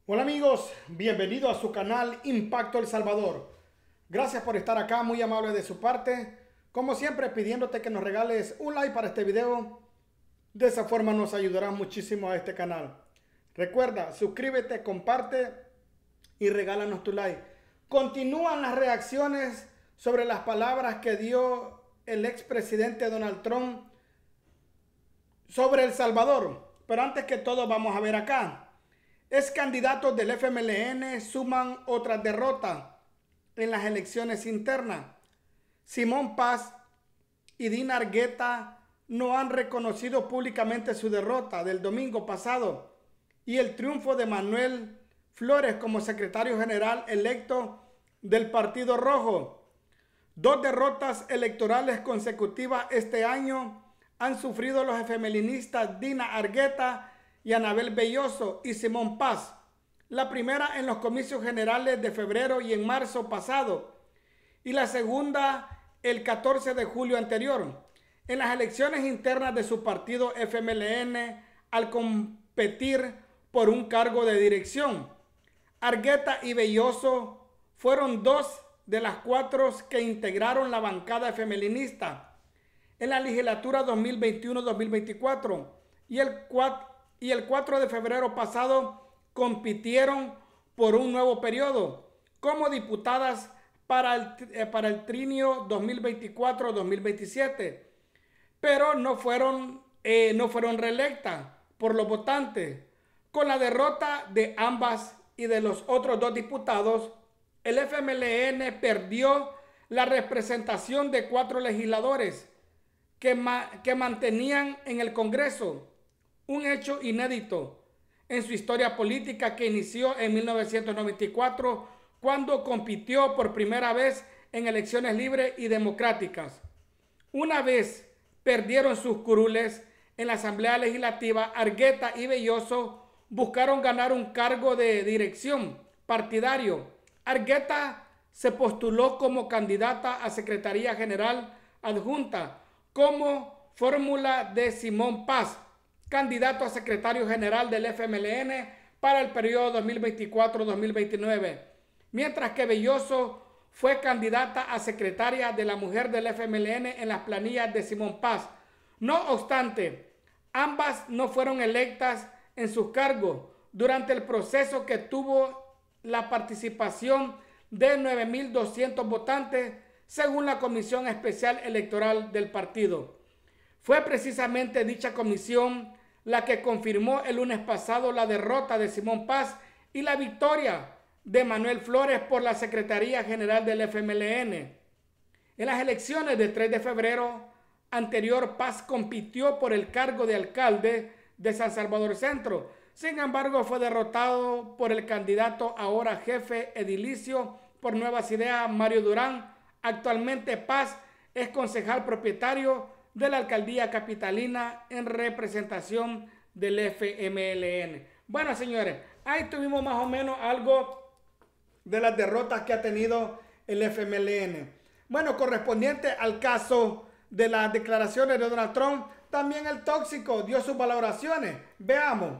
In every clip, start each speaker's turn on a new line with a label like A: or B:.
A: Hola amigos, bienvenido a su canal Impacto El Salvador. Gracias por estar acá, muy amable de su parte. Como siempre, pidiéndote que nos regales un like para este video. De esa forma nos ayudará muchísimo a este canal. Recuerda, suscríbete, comparte y regálanos tu like. Continúan las reacciones sobre las palabras que dio el expresidente Donald Trump sobre El Salvador. Pero antes que todo, vamos a ver acá. Ex candidatos del FMLN suman otra derrota en las elecciones internas. Simón Paz y Dina Argueta no han reconocido públicamente su derrota del domingo pasado y el triunfo de Manuel Flores como secretario general electo del Partido Rojo. Dos derrotas electorales consecutivas este año han sufrido los FMLNistas Dina Argueta y Anabel Belloso y Simón Paz. La primera en los comicios generales de febrero y en marzo pasado, y la segunda el 14 de julio anterior, en las elecciones internas de su partido FMLN al competir por un cargo de dirección. Argueta y Belloso fueron dos de las cuatro que integraron la bancada FMLNista en la legislatura 2021-2024 y el 4 de febrero pasado compitieron por un nuevo periodo como diputadas para el trienio 2024-2027, pero no fueron reelectas por los votantes. Con la derrota de ambas y de los otros dos diputados, el FMLN perdió la representación de 4 legisladores que mantenían en el Congreso, un hecho inédito en su historia política que inició en 1994 cuando compitió por primera vez en elecciones libres y democráticas. Una vez perdieron sus curules en la Asamblea Legislativa, Argueta y Belloso buscaron ganar un cargo de dirección partidario. Argueta se postuló como candidata a Secretaría General Adjunta como fórmula de Simón Paz, candidato a secretario general del FMLN para el periodo 2024-2029, mientras que Belloso fue candidata a secretaria de la mujer del FMLN en las planillas de Simón Paz. No obstante, ambas no fueron electas en sus cargos durante el proceso que tuvo la participación de 9.200 votantes según la Comisión Especial Electoral del partido. Fue precisamente dicha comisión la que confirmó el lunes pasado la derrota de Simón Paz y la victoria de Manuel Flores por la Secretaría General del FMLN. En las elecciones del 3 de febrero anterior, Paz compitió por el cargo de alcalde de San Salvador Centro. Sin embargo, fue derrotado por el candidato ahora jefe edilicio por Nuevas Ideas, Mario Durán. Actualmente Paz es concejal propietario de la alcaldía capitalina en representación del FMLN. Bueno, señores, ahí tuvimos más o menos algo de las derrotas que ha tenido el FMLN. Bueno, correspondiente al caso de las declaraciones de Donald Trump, también el tóxico dio sus valoraciones. Veamos.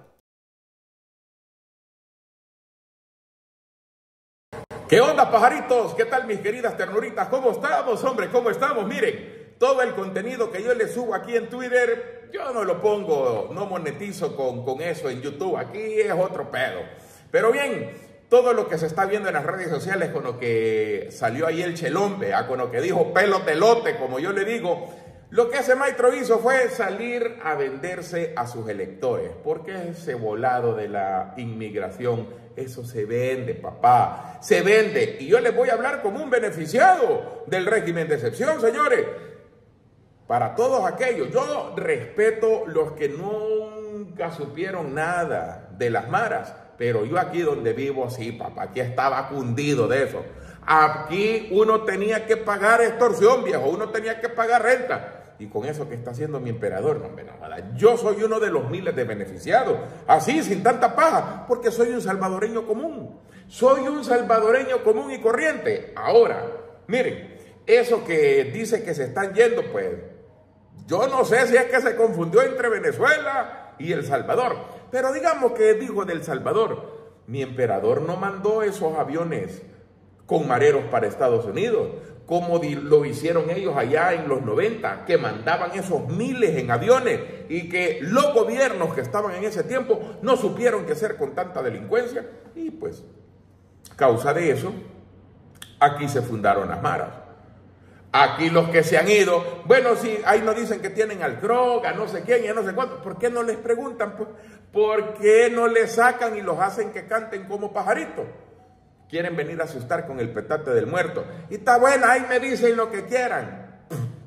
B: ¿Qué onda, pajaritos? ¿Qué tal, mis queridas ternuritas? ¿Cómo estamos, hombre? ¿Cómo estamos? Miren, todo el contenido que yo les subo aquí en Twitter, yo no lo pongo, no monetizo con eso en YouTube. Aquí es otro pedo. Pero bien, todo lo que se está viendo en las redes sociales con lo que salió ahí el Chelombe, con lo que dijo pelo de lote, como yo le digo, lo que ese maestro hizo fue salir a venderse a sus electores. Porque ese volado de la inmigración, eso se vende, papá, se vende. Y yo les voy a hablar como un beneficiado del régimen de excepción, señores. Para todos aquellos, yo respeto los que nunca supieron nada de las maras, pero yo aquí donde vivo, sí, papá, aquí estaba cundido de eso. Aquí uno tenía que pagar extorsión, viejo, uno tenía que pagar renta. Y con eso que está haciendo mi emperador, no me nada. Yo soy uno de los miles de beneficiados, así, sin tanta paja, porque soy un salvadoreño común. Soy un salvadoreño común y corriente. Ahora, miren, eso que dice que se están yendo, pues, yo no sé si es que se confundió entre Venezuela y El Salvador. Pero digamos que dijo del Salvador. mi emperador no mandó esos aviones con mareros para Estados Unidos, como lo hicieron ellos allá en los 90, que mandaban esos miles en aviones y que los gobiernos que estaban en ese tiempo no supieron qué hacer con tanta delincuencia. Y pues, causa de eso, aquí se fundaron las maras. Aquí los que se han ido, bueno, sí, ahí nos dicen que tienen al Krog, a no sé quién y a no sé cuánto. ¿Por qué no les preguntan? Pues, ¿por qué no les sacan y los hacen que canten como pajaritos? Quieren venir a asustar con el petate del muerto. Y está buena, ahí me dicen lo que quieran.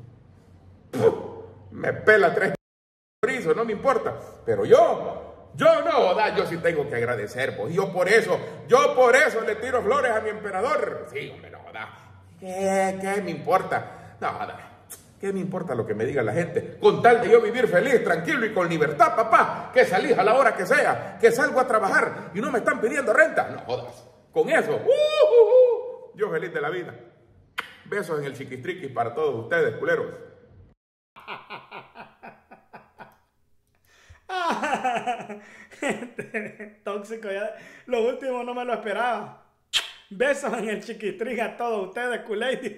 B: Me pela 3 chorizos, no me importa. Pero yo no, yo sí tengo que agradecer, pues. Yo por eso le tiro flores a mi emperador. Sí, hombre, no, ¿Qué me importa? No, ¿qué me importa lo que me diga la gente? Con tal de yo vivir feliz, tranquilo y con libertad, papá, que salís a la hora que sea, que salgo a trabajar y no me están pidiendo renta. No jodas. Con eso, yo feliz de la vida. Besos en el chiquistriquis para todos ustedes, culeros.
A: Tóxico, ya. Lo último no me lo esperaba. Besos en el chiquistriquis a todos ustedes, culés.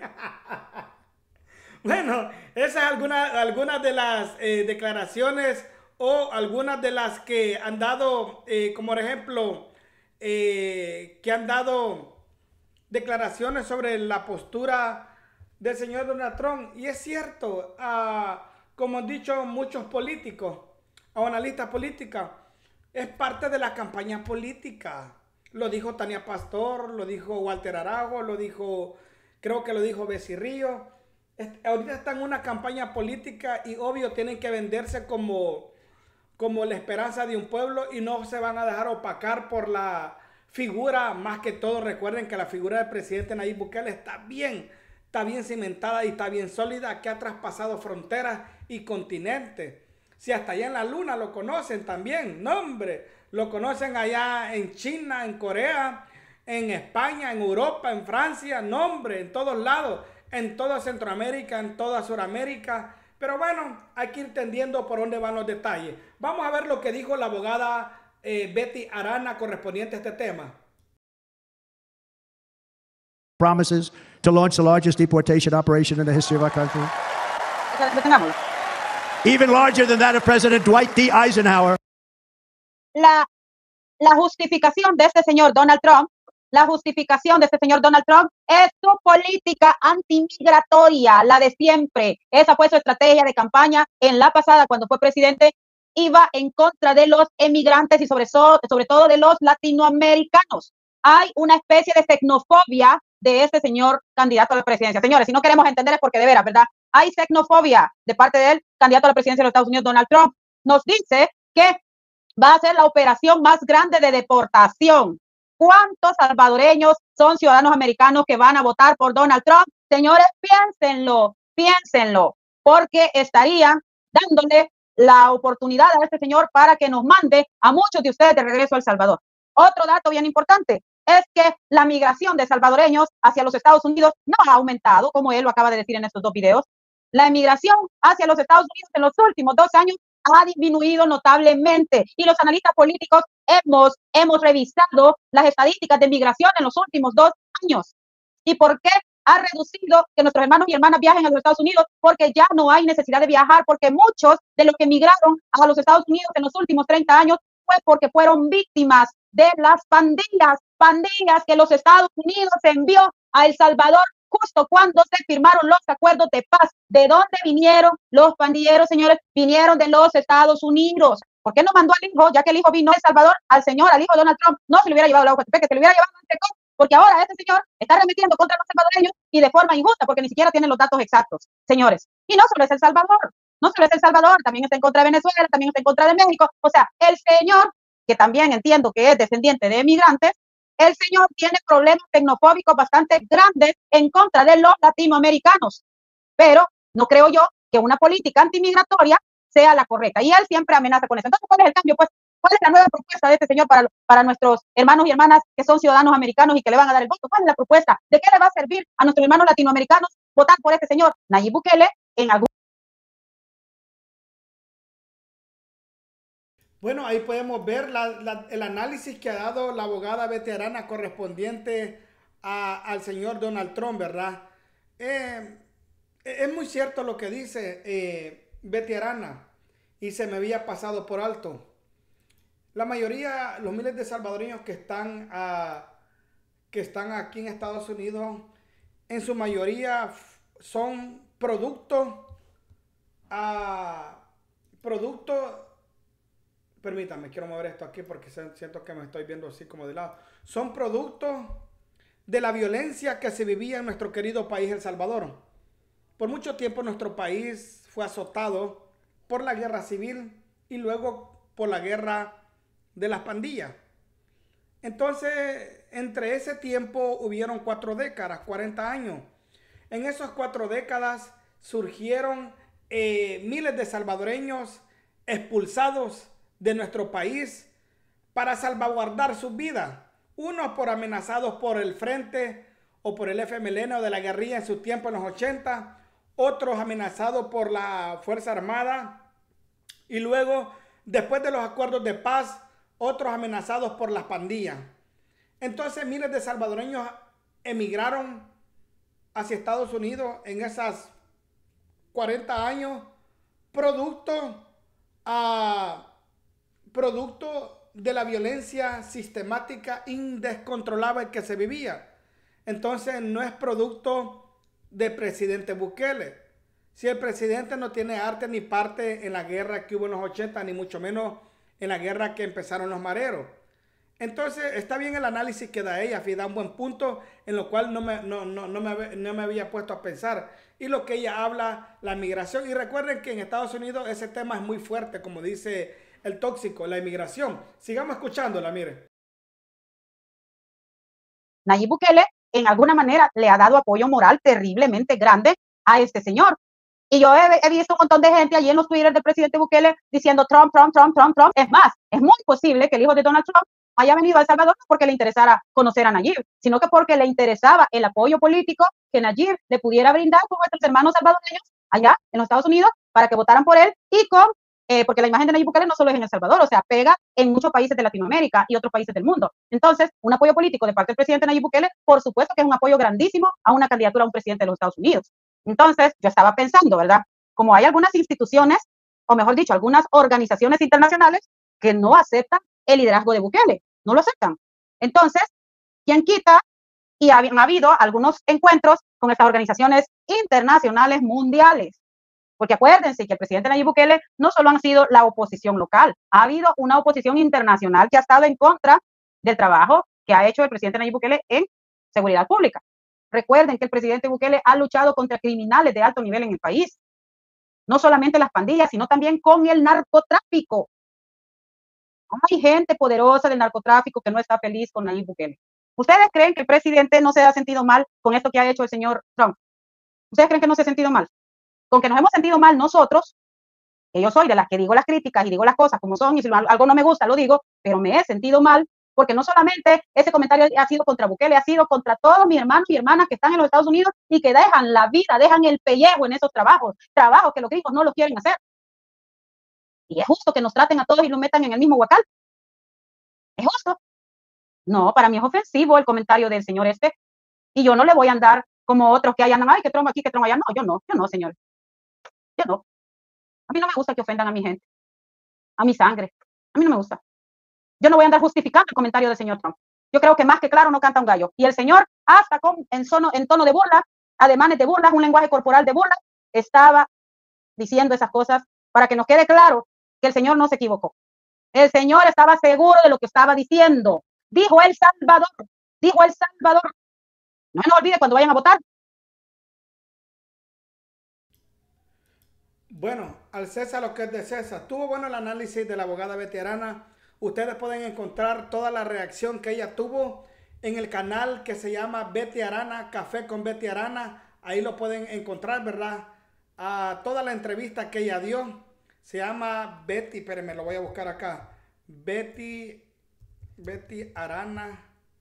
A: Bueno, esas algunas de las declaraciones o algunas de las que han dado, como por ejemplo, que han dado declaraciones sobre la postura del señor Donald Trump. Y es cierto, como han dicho muchos políticos o analistas políticos, es parte de la campaña política. Lo dijo Tania Pastor, lo dijo Walter Arago, creo que lo dijo Becerrillo. Ahorita están en una campaña política y obvio tienen que venderse como la esperanza de un pueblo y no se van a dejar opacar por la figura. Más que todo, recuerden que la figura del presidente Nayib Bukele está bien cimentada y está bien sólida, que ha traspasado fronteras y continentes. Si hasta allá en la luna lo conocen también, no hombre, lo conocen allá en China, en Corea, en España, en Europa, en Francia, no hombre, en todos lados, en toda Centroamérica, en toda Suramérica. Pero bueno, hay que ir entendiendo por dónde van los detalles. Vamos a ver lo que dijo la abogada Betty Arana correspondiente a este tema.
C: Promises to launch the largest deportation operation in the history of our country. Even larger than that of President Dwight D. Eisenhower.
D: La justificación de este señor Donald Trump, es su política antimigratoria, la de siempre. Esa fue su estrategia de campaña en la pasada cuando fue presidente. Iba en contra de los emigrantes y sobre todo de los latinoamericanos. Hay una especie de xenofobia de este señor candidato a la presidencia. Señores, si no queremos entender es porque de veras, ¿verdad? Hay xenofobia de parte del candidato a la presidencia de los Estados Unidos, Donald Trump. Nos dice que va a ser la operación más grande de deportación. ¿Cuántos salvadoreños son ciudadanos americanos que van a votar por Donald Trump? Señores, piénsenlo, porque estarían dándole la oportunidad a este señor para que nos mande a muchos de ustedes de regreso a El Salvador. Otro dato bien importante es que la migración de salvadoreños hacia los Estados Unidos no ha aumentado, como él lo acaba de decir en estos dos videos. La emigración hacia los Estados Unidos en los últimos 2 años ha disminuido notablemente y los analistas políticos hemos revisado las estadísticas de migración en los últimos 2 años. ¿Y por qué ha reducido que nuestros hermanos y hermanas viajen a los Estados Unidos? Porque ya no hay necesidad de viajar, porque muchos de los que emigraron a los Estados Unidos en los últimos 30 años fue porque fueron víctimas de las pandillas que los Estados Unidos envió a El Salvador justo cuando se firmaron los acuerdos de paz. ¿De dónde vinieron los pandilleros, señores? Vinieron de los Estados Unidos. ¿Por qué no mandó al hijo, ya que el hijo vino de El Salvador, al hijo de Donald Trump? No se le hubiera llevado a la Ocotepec, que se le hubiera llevado a Antecón, porque ahora este señor está remitiendo contra los salvadoreños y de forma injusta, porque ni siquiera tienen los datos exactos, señores. Y no solo es El Salvador, también está en contra de Venezuela, también está en contra de México. O sea, el señor, que también entiendo que es descendiente de emigrantes, el señor tiene problemas xenofóbicos bastante grandes en contra de los latinoamericanos. Pero no creo yo que una política antimigratoria sea la correcta. Y él siempre amenaza con eso. Entonces, ¿cuál es el cambio? Pues, ¿cuál es la nueva propuesta de este señor para nuestros hermanos y hermanas que son ciudadanos americanos y que le van a dar el voto? ¿Cuál es la propuesta? ¿De qué le va a servir a nuestros hermanos latinoamericanos votar por este señor Nayib Bukele en algún...
A: Bueno, ahí podemos ver el análisis que ha dado la abogada Betty Arana correspondiente al señor Donald Trump, ¿verdad? Es muy cierto lo que dice Betty Arana y se me había pasado por alto. La mayoría, los miles de salvadoreños que están aquí en Estados Unidos, en su mayoría son producto, permítame, quiero mover esto aquí porque siento que me estoy viendo así como de lado. Son productos de la violencia que se vivía en nuestro querido país, El Salvador. Por mucho tiempo nuestro país fue azotado por la guerra civil y luego por la guerra de las pandillas. Entonces, entre ese tiempo hubieron 4 décadas, 40 años. En esas 4 décadas surgieron miles de salvadoreños expulsados de nuestro país para salvaguardar sus vidas. Unos por amenazados por el Frente o por el FMLN o de la guerrilla en su tiempo en los 80. Otros amenazados por la Fuerza Armada. Y luego, después de los acuerdos de paz, otros amenazados por las pandillas. Entonces miles de salvadoreños emigraron hacia Estados Unidos en esas 40 años, producto de la violencia sistemática indescontrolable que se vivía. Entonces no es producto del presidente Bukele. Si el presidente no tiene arte ni parte en la guerra que hubo en los 80, ni mucho menos en la guerra que empezaron los mareros. Entonces está bien el análisis que da ella, da un buen punto en lo cual no me había puesto a pensar. Y lo que ella habla, la migración. Y recuerden que en Estados Unidos ese tema es muy fuerte, como dice el tóxico, la inmigración. Sigamos escuchándola, mire.
D: Nayib Bukele en alguna manera le ha dado apoyo moral terriblemente grande a este señor. Y yo he visto un montón de gente allí en los Twitter del presidente Bukele diciendo Trump, Trump, Trump, Trump, Trump. Es más, es muy posible que el hijo de Donald Trump haya venido a El Salvador no porque le interesara conocer a Nayib, sino que porque le interesaba el apoyo político que Nayib le pudiera brindar con nuestros hermanos salvadoreños allá en los Estados Unidos para que votaran por él y porque la imagen de Nayib Bukele no solo es en El Salvador, o sea, pega en muchos países de Latinoamérica y otros países del mundo. Entonces, un apoyo político de parte del presidente Nayib Bukele, por supuesto que es un apoyo grandísimo a una candidatura a un presidente de los Estados Unidos. Entonces, yo estaba pensando, ¿verdad? Como hay algunas instituciones, o mejor dicho, algunas organizaciones internacionales que no aceptan el liderazgo de Bukele, no lo aceptan. Entonces, ¿quién quita? Y han habido algunos encuentros con estas organizaciones internacionales mundiales. Porque acuérdense que el presidente Nayib Bukele no solo han sido la oposición local, ha habido una oposición internacional que ha estado en contra del trabajo que ha hecho el presidente Nayib Bukele en seguridad pública. Recuerden que el presidente Bukele ha luchado contra criminales de alto nivel en el país. No solamente las pandillas, sino también con el narcotráfico. Hay gente poderosa del narcotráfico que no está feliz con Nayib Bukele. ¿Ustedes creen que el presidente no se ha sentido mal con esto que ha hecho el señor Trump? ¿Ustedes creen que no se ha sentido mal? Con que nos hemos sentido mal nosotros, que yo soy de las que digo las críticas y digo las cosas como son, y si algo no me gusta lo digo, pero me he sentido mal porque no solamente ese comentario ha sido contra Bukele, ha sido contra todos mis hermanos y hermanas que están en los Estados Unidos y que dejan la vida, dejan el pellejo en esos trabajos que los gringos no los quieren hacer. Y es justo que nos traten a todos y nos metan en el mismo huacal. ¿Es justo? No, para mí es ofensivo el comentario del señor este. Y yo no le voy a andar como otros que hayan, ay, que Trump aquí, que Trump allá. No, yo no, señor. Yo no. A mí no me gusta que ofendan a mi gente, a mi sangre. A mí no me gusta. Yo no voy a andar justificando el comentario del señor Trump. Yo creo que más que claro no canta un gallo. Y el señor, hasta en tono de burla, ademanes de burla, un lenguaje corporal de burla, estaba diciendo esas cosas para que nos quede claro que el señor no se equivocó. El señor estaba seguro de lo que estaba diciendo. Dijo El Salvador. Dijo El Salvador. No se nos olvide cuando vayan a votar.
A: Bueno, al César lo que es de César. Tuvo bueno el análisis de la abogada Betty Arana. Ustedes pueden encontrar toda la reacción que ella tuvo en el canal que se llama Betty Arana, Café con Betty Arana. Ahí lo pueden encontrar, ¿verdad? Toda la entrevista que ella dio. Se llama Betty, espérenme, lo voy a buscar acá. Betty Arana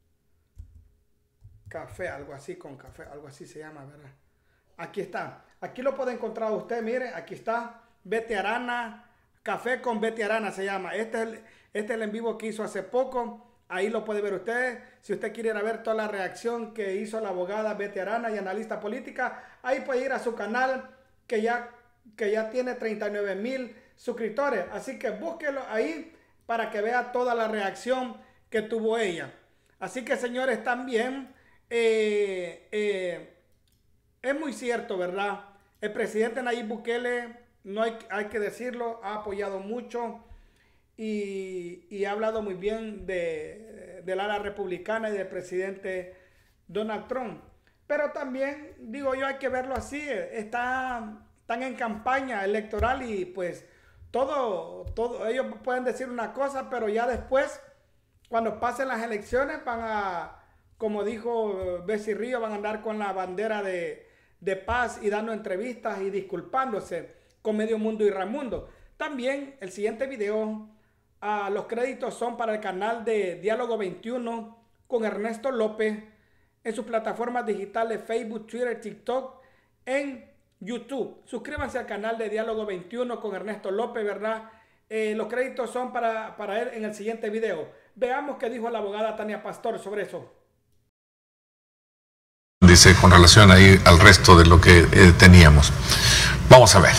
A: Café, algo así con café, algo así se llama, ¿verdad? Aquí está. Aquí lo puede encontrar usted, mire, aquí está. Betty Arana Café con Betty Arana se llama. Este es el en vivo que hizo hace poco. Ahí lo puede ver usted. Si usted quiere ir a ver toda la reacción que hizo la abogada Betty Arana y analista política, ahí puede ir a su canal que ya tiene 39,000 suscriptores. Así que búsquelo ahí para que vea toda la reacción que tuvo ella. Así que, señores, también es muy cierto, ¿verdad? El presidente Nayib Bukele, no hay que decirlo, ha apoyado mucho y ha hablado muy bien del ala republicana y del presidente Donald Trump. Pero también, digo yo, hay que verlo así. Están en campaña electoral y pues todo, ellos pueden decir una cosa, pero ya después, cuando pasen las elecciones, van a, como dijo Becerrillo, van a andar con la bandera de paz y dando entrevistas y disculpándose con medio mundo y Raimundo. También el siguiente video, los créditos son para el canal de Diálogo 21 con Ernesto López en sus plataformas digitales Facebook, Twitter, TikTok, en YouTube. Suscríbanse al canal de Diálogo 21 con Ernesto López, ¿verdad? Los créditos son para él en el siguiente video. Veamos qué dijo la abogada Tania Pastor sobre eso.
E: Dice con relación ahí al resto de lo que teníamos. Vamos a ver.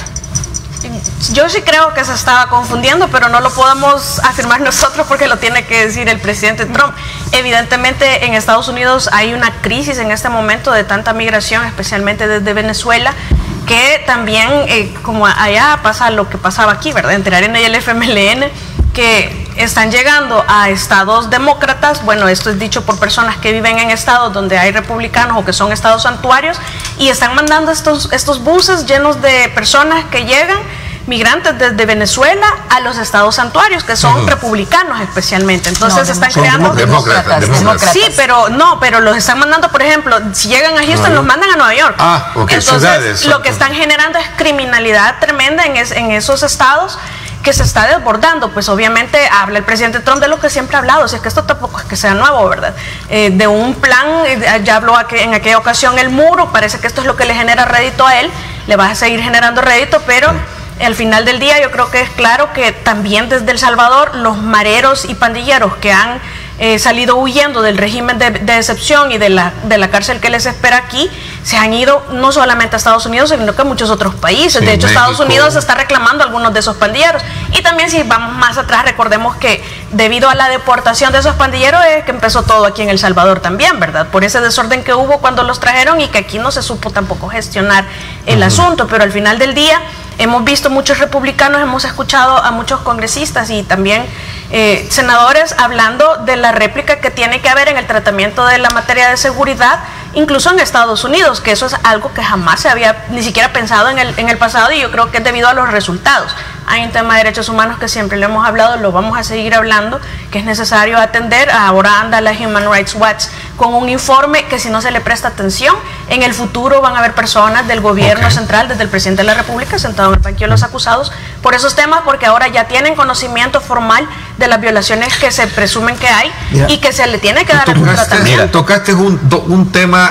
F: Yo sí creo que se estaba confundiendo, pero no lo podemos afirmar nosotros porque lo tiene que decir el presidente Trump. Evidentemente en Estados Unidos hay una crisis en este momento de tanta migración, especialmente desde Venezuela, que también como allá pasa lo que pasaba aquí, ¿verdad? Entre Arena y el FMLN, que están llegando a estados demócratas. Bueno, esto es dicho por personas que viven en estados donde hay republicanos o que son estados santuarios, y están mandando estos buses llenos de personas que llegan, migrantes desde Venezuela, a los estados santuarios, que son republicanos especialmente. Entonces están creando
E: demócratas.
F: Sí, pero los están mandando, por ejemplo, si llegan a Houston, los mandan a Nueva York.
E: Okay.
F: Entonces, ciudades, lo que están generando es criminalidad tremenda en esos estados, que se está desbordando. Pues obviamente habla el presidente Trump de lo que siempre ha hablado, si es que esto tampoco es que sea nuevo, ¿verdad? De un plan, ya habló en aquella ocasión el muro, parece que esto es lo que le genera rédito a él, le va a seguir generando rédito, pero al final del día yo creo que es claro que también desde El Salvador los mareros y pandilleros que han salido huyendo del régimen de excepción y de la cárcel que les espera aquí, se han ido no solamente a Estados Unidos, sino que a muchos otros países.
E: Sí,
F: de hecho,
E: México.
F: Estados Unidos está reclamando a algunos de esos pandilleros. Y también, si vamos más atrás, recordemos que debido a la deportación de esos pandilleros es que empezó todo aquí en El Salvador también, ¿verdad? Por ese desorden que hubo cuando los trajeron y que aquí no se supo tampoco gestionar el asunto. Pero al final del día hemos visto muchos republicanos, hemos escuchado a muchos congresistas y también senadores hablando de la réplica que tiene que haber en el tratamiento de la materia de seguridad, incluso en Estados Unidos, que eso es algo que jamás se había ni siquiera pensado en el pasado, y yo creo que es debido a los resultados. Hay un tema de derechos humanos que siempre le hemos hablado, lo vamos a seguir hablando, que es necesario atender. Ahora anda la Human Rights Watch con un informe que, si no se le presta atención, en el futuro van a haber personas del gobierno central, desde el presidente de la República, sentado en el banquillo de los acusados por esos temas, porque ahora ya tienen conocimiento formal de las violaciones que se presumen que hay y que se le tiene que dar algún tratamiento.
E: Mira, tocaste un tema.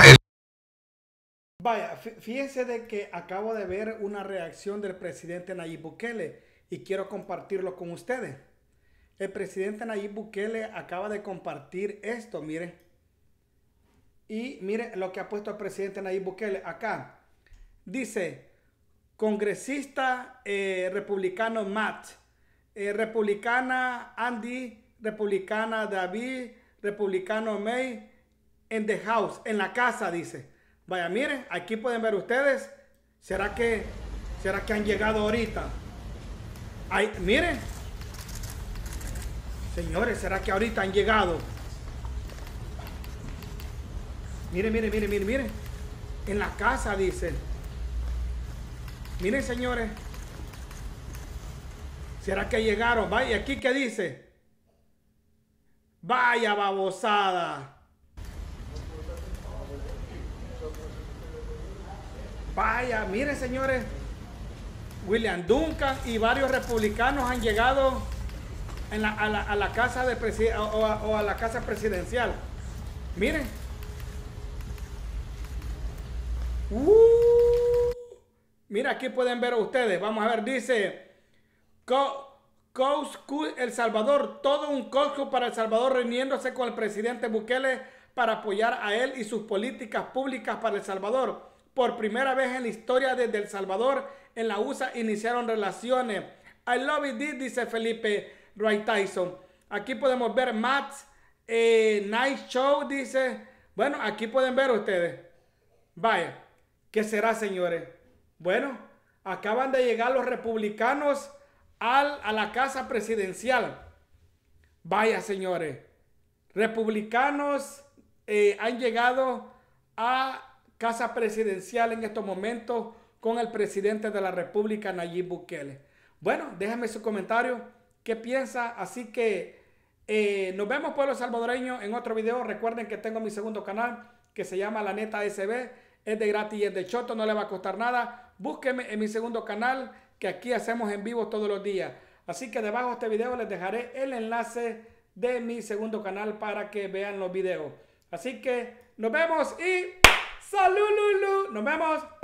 A: Vaya, fíjense de que acabo de ver una reacción del presidente Nayib Bukele y quiero compartirlo con ustedes. El presidente Nayib Bukele acaba de compartir esto, miren. Y miren lo que ha puesto el presidente Nayib Bukele acá. Dice, congresista republicano Matt, republicana Andy, republicana David, republicano May, en the house, en la casa, dice. Vaya, miren, aquí pueden ver ustedes. ¿Será que han llegado ahorita? Ay, miren. Señores, ¿será que ahorita han llegado? Miren, miren, miren, miren, miren. En la casa, dice. Miren, señores. ¿Será que llegaron? Vaya, ¿aquí qué dice? Vaya babosada. Vaya, miren, señores, William Duncan y varios republicanos han llegado a la casa de o a la casa presidencial. Miren. Mira, aquí pueden ver ustedes. Vamos a ver, dice Cusco, El Salvador. Todo un Cusco para El Salvador, reuniéndose con el presidente Bukele para apoyar a él y sus políticas públicas para El Salvador. Por primera vez en la historia desde El Salvador, en la USA iniciaron relaciones. I love it, dice Felipe Roy Tyson. Aquí podemos ver Matt's Nice Show, dice. Bueno, aquí pueden ver ustedes. Vaya, ¿qué será, señores? Bueno, acaban de llegar los republicanos a la casa presidencial. Vaya, señores. Republicanos han llegado a casa presidencial en estos momentos con el presidente de la República, Nayib Bukele. Bueno, déjenme su comentario. ¿Qué piensa? Así que nos vemos, pueblo salvadoreño, en otro video. Recuerden que tengo mi segundo canal que se llama La Neta SB. Es de gratis y es de choto, no le va a costar nada. Búsqueme en mi segundo canal, que aquí hacemos en vivo todos los días. Así que debajo de este video les dejaré el enlace de mi segundo canal para que vean los videos. Así que nos vemos y ¡salud, Lulu! Nos vemos.